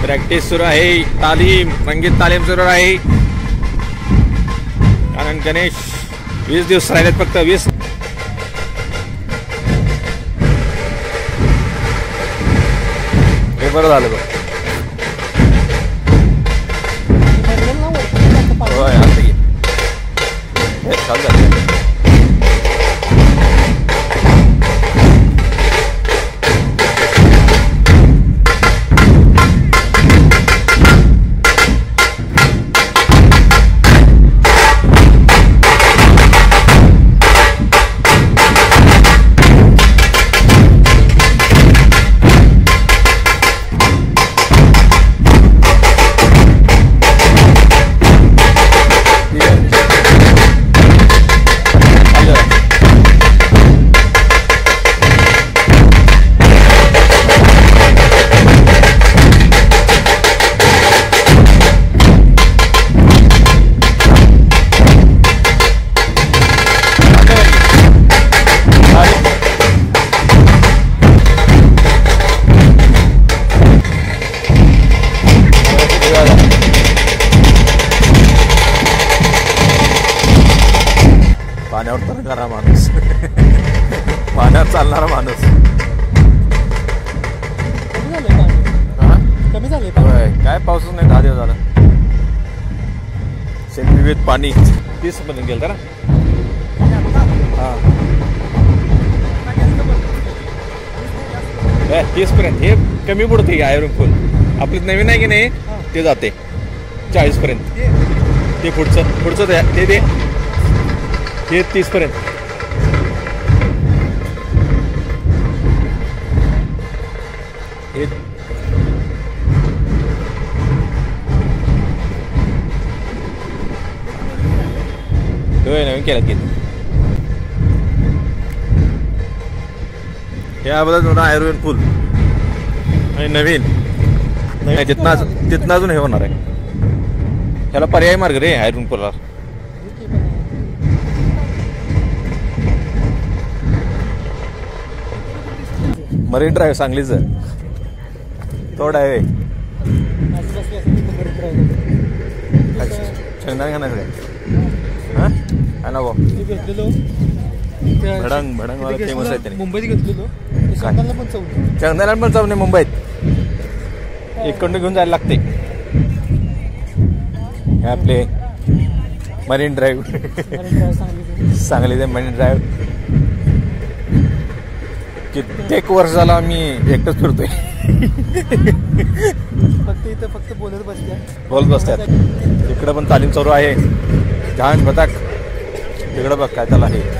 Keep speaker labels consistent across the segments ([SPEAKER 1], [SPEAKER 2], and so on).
[SPEAKER 1] Practice सुरू आहे, तालीम, संगीत तालीम सुरू आहे. कारण गणेश 20 दिवस राहिलेत, फक्त 20. हे बरं झालं बघ. होय आता घे, चालू झालं. पाण्यावर तरंगणारा माणूस, पाण्यावर चालणारा माणूस.
[SPEAKER 2] कमी झाले
[SPEAKER 1] काय पाऊसच नाही, 10 दिवस झालं. शेतविविध पाणी 30 पर्यंत गेलं ना. हा 30 पर्यंत. हे कमी पडते आयरन फुल. आपली नवीन आहे की नाही, ते जाते 40 पर्यंत. ते पुढचं ते 30 पर्यंत. नवीन केलं की याबद्दल आयुर्वेद फुल आणि नवीन तिथनं अजून हे होणार आहे. ह्याला पर्याय मार्ग रे आयुर्वेद फुलला. मरीन ड्राईव्ह सांगलीच तोड आहे. भडंग भडंग फेमस आहे.
[SPEAKER 2] मुंबईत घेतलेलो,
[SPEAKER 1] चंदनाला पण चव नाही मुंबईत. इकडून घेऊन जायला लागते. हे आपले मरीन ड्राईव्ह सांगलीचे मरीन ड्राईव्ह. कित्येक वर्षाला आम्ही एकटंच फिरतोय.
[SPEAKER 2] फक्त
[SPEAKER 1] बोलत बसतात. इकडं पण तालीम चालू आहे. जहान बताक तिकडं बघ काय त्याला आहे.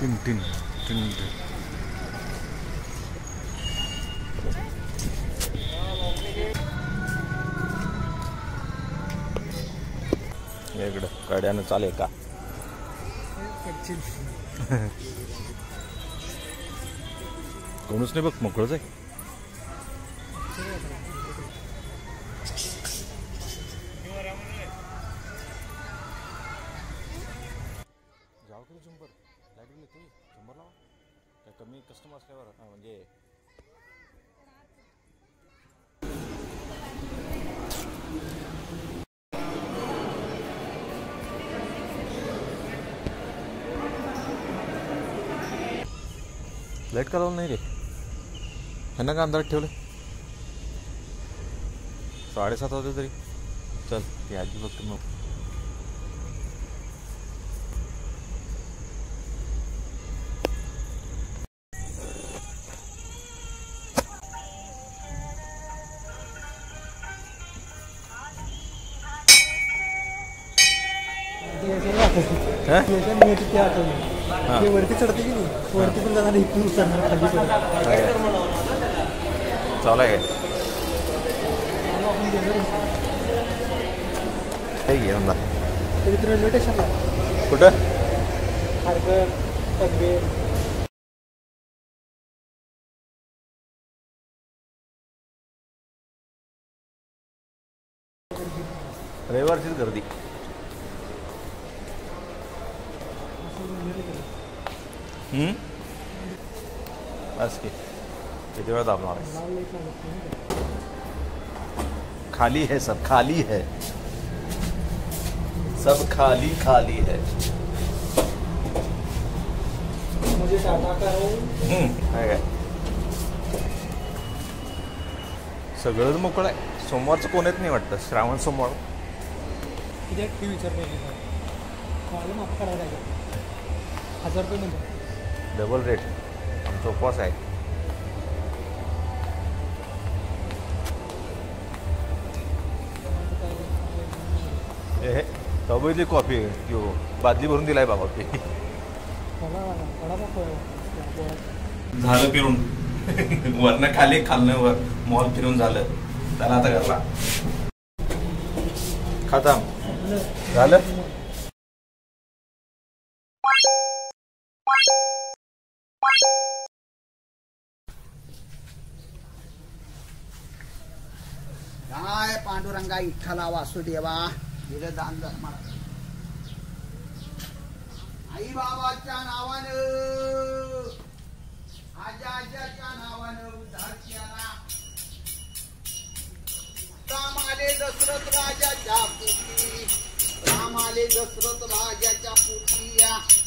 [SPEAKER 1] टिन टिन टिन टिन. इकडं गाड्यानं चालेल का? कोणच नाही बघ, मोकळच आहे. गावाकडे झुंबर लाईट गेली तू झुंबर लावा काय कमी कस्टमर असल्यावर म्हणजे लाईट का लावलं नाही रे? ह्यांना का अंधारात ठेवलं? 7:30 वाजले तरी. चल ती आजी बघतो मग.
[SPEAKER 2] वरती चढते की नाही, वरती पण जाणार इथून उतरणार खाली
[SPEAKER 1] चालू आहे
[SPEAKER 2] रेल्वे स्टेशनला.
[SPEAKER 1] कुठं?
[SPEAKER 2] खारघर, पनवेल.
[SPEAKER 1] रविवारचीच गर्दी. बस की किती वेळ दाबणार आहे? खाली है सब, खाली है सब, खाली खाली है.
[SPEAKER 2] मुझे टाटा करो.
[SPEAKER 1] काय सगळंच मोकळं आहे. सोमवारचं कोण येत नाही वाटतं, श्रावण सोमवार.
[SPEAKER 2] किती टी विचार पाहिजे माफ करायला लागेल. 1000 रुपये म्हणजे
[SPEAKER 1] डबल रेट. आमचा उपवास आहे. हे तबेली कॉफी बादली भरून दिलाय बाबा. झालं फिरून वरनं खाली खालनं वर मॉल फिरून झालं. त्याला आता घरला खाता झालं.
[SPEAKER 3] काय पांडुरंगा विठ्ठला वासुदेवा दिलं दान धर्माला. आई बाबाच्या नावानं, आजाच्या नावानं उद्धार केला. राम आले दशरथ राजाच्या पोटी, राम आले दशरथ राजाच्या पोटी.